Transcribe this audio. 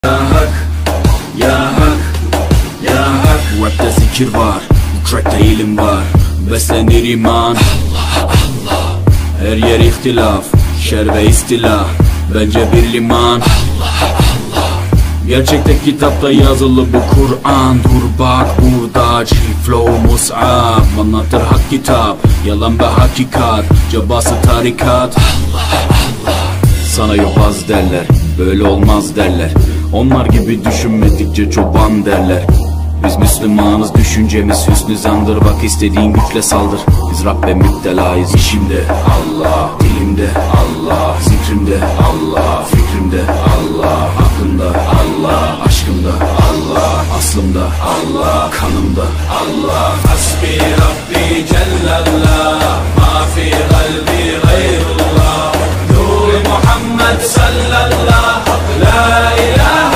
Ya hak, ya hak, ya hak. Rap'te zikir var, bu track'te ilim var. Beslenir iman, Allah Allah. Her yer ihtilaf, şer ve istila. Bence bir liman, Allah Allah. Gerçekte kitapta yazılı bu Kur'an. Dur bak burada, flow mus'ab. Anlatır hak kitap, yalan ve hakikat. Cabası tarikat, Allah Allah. Sana yobaz derler, böyle olmaz derler. Onlar gibi düşünmedikçe çoban derler. Biz Müslümanız, düşüncemiz hüsnü zandır. Bak istediğin güçle saldır. Biz Rabbe müptelayız. İşimde Allah, dilimde Allah, zikrimde Allah, fikrimde Allah, aklımda Allah, aşkımda Allah, aslımda Allah, kanımda Allah. Hasbi Rabbi Cellallah, ma fi kalbi gayrullah. Nur Muhammed sallallahu, la ilahe